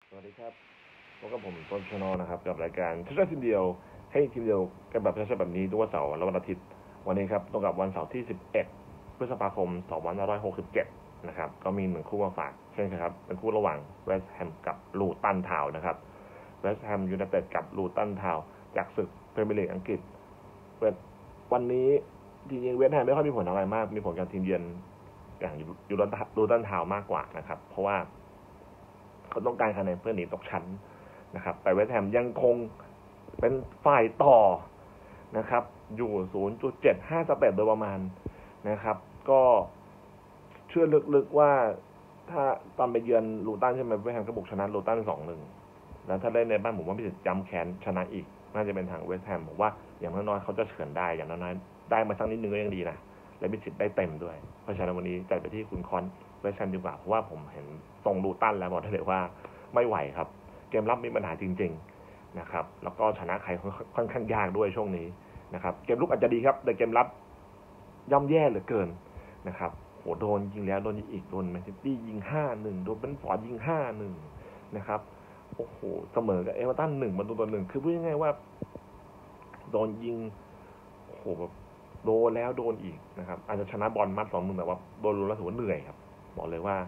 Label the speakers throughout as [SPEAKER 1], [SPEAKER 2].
[SPEAKER 1] สวัสดีครับพบกับผมต้นชนอนะครับกับรายการชัดๆทีมเดียวให้ทีมเดียวกันแบบชัดๆแบบนี้ทุกวันเสาร์และวันอาทิตย์วันนี้ครับตรงกับวันเสาร์ที่11พฤษภาคม2567นะครับก็มี1คู่มาฝากเช่นครับเป็นคู่ระหว่างเวสต์แฮมกับลูตันทาวน์นะครับเวสต์แฮมยูไนเต็ดกับลูตันทาวน์จากศึกพรีเมียร์ลีกอังกฤษวันนี้จริงๆเวสต์แฮมไม่ค่อยมีผลอะไรมากมีผลกับทีมเยือนอย่างลูตันทาวน์มากกว่านะครับเพราะว่าเขาต้องการคะแนนเพื่อหนีตกชั้นนะครับแต่เวสต์แฮมยังคงเป็นฝ่ายต่อนะครับอยู่ 0.75 สเต็ปโดยประมาณนะครับก็เชื่อลึกๆว่าถ้าตอนไปเยือนลูตันใช่ไหมเวสต์แฮมก็บุกชนะลูตัน 2-1 แล้วถ้าเล่นในบ้านผมว่ามีสิทธิ์ย้ำแค้นชนะอีกน่าจะเป็นทางเวสต์แฮมผมว่าอย่างน้อยๆเขาจะเฉือนได้อย่างน้อยๆได้มาสักนิดนึงก็ยังดีนะและมีสิทธิ์ได้เต็มด้วยเพราะฉะนั้นวันนี้จัดไปที่คุณคอนเวสต์แฮมดีกว่าเพราะว่าผมเห็นทรงลูตันแล้วบอกได้เลยว่าไม่ไหวครับเกมรับมีปัญหาจริงๆนะครับแล้วก็ชนะใครค่อนข้างยากด้วยช่วงนี้นะครับเกมลุกอาจจะดีครับแต่เกมรับย่ำแย่เหลือเกินนะครับโหโดนยิงแล้วโดนยิงอีกโดนแมนซิตี้ยิง 5-1 โดนเบนฟอร์ดยิง 5-1 นะครับโอ้โหเสมอกับเอเวอร์ตัน1-1คือพูดง่ายๆว่าโดนยิงโอ้โหแบบโดนแล้วโดนอีกนะครับอาจจะชนะบอลมัด2-1แต่ว่าโดนรู้แล้วถือว่าเหนื่อยครับบอกเลยว่า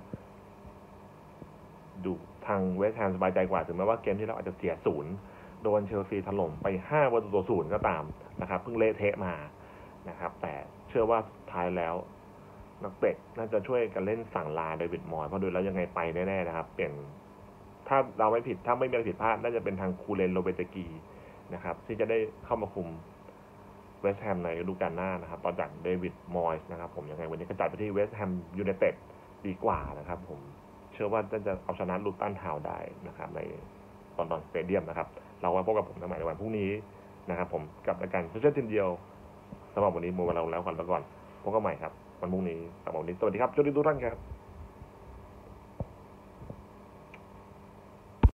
[SPEAKER 1] ดูทางเวสต์แฮมสบายใจกว่าถึงแม้ว่าเกมที่เราอาจจะเสีย0โดนเชลซีถล่มไป5-0ก็ตามนะครับเพิ่งเละเทะมานะครับแต่เชื่อว่าท้ายแล้วนักเตะน่าจะช่วยกันเล่นสั่งลาเดวิดมอยส์เพราะดูแล้วยังไงไปแน่ๆนะครับเปลี่ยนถ้าเราไม่ผิดถ้าไม่มีอะไรผิดพลาดน่าจะเป็นทางคูเลนโรเบเตกีนะครับที่จะได้เข้ามาคุมเวสต์แฮมในฤดูกาลหน้านะครับต่อจากเดวิดมอยส์นะครับผมยังไงวันนี้ก็จัดไปที่เวสต์แฮมยูไนเต็ดดีกว่านะครับผมเชื่อว่าจะเอาชนะลูตันทาวน์ได้นะครับในลอนดอนสเตเดียมนะครับเราไว้พบกับผมในวันพรุ่งนี้นะครับผมกับรายการเช่นทีมเดียวสำหรับวันนี้หมดเวลาแล้วก่อนพบกันใหม่ครับวันพรุ่งนี้สำหรับวันนี้สวัสดีครับทุกท่านครับ